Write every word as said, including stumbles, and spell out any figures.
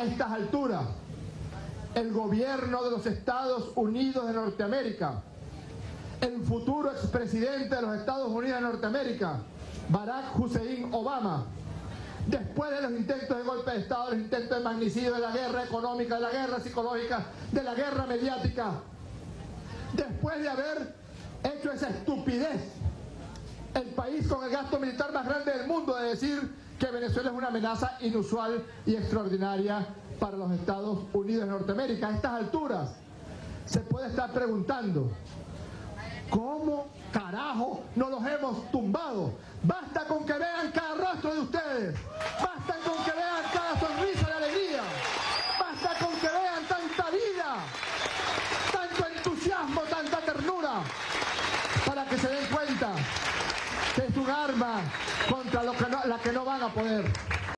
estas alturas, el gobierno de los Estados Unidos de Norteamérica, el futuro expresidente de los Estados Unidos de Norteamérica, Barack Hussein Obama, después de los intentos de golpe de Estado, los intentos de magnicidio, de la guerra económica, de la guerra psicológica, de la guerra mediática, después de haber hecho esa estupidez, el país con el gasto militar más grande del mundo, de decir que Venezuela es una amenaza inusual y extraordinaria para los Estados Unidos de Norteamérica. A estas alturas se puede estar preguntando, ¿cómo carajo no los hemos tumbado? Basta con que vean cada rostro de ustedes, basta con que vean cada sonrisa de alegría, basta con que vean tanta vida, tanto entusiasmo, tanta ternura, para que se den cuenta que es un arma contra lo que no, la que no van a poder.